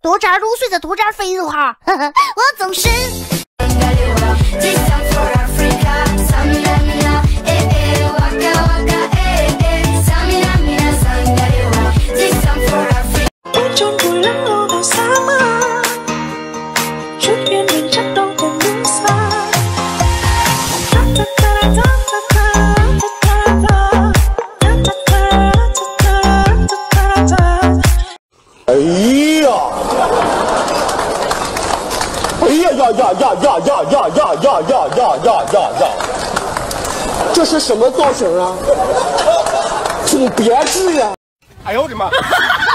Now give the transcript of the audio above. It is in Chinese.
多加入水，再多点肥肉哈。我总是。 这是什么造型啊？挺别致啊！ 哎呦我的妈！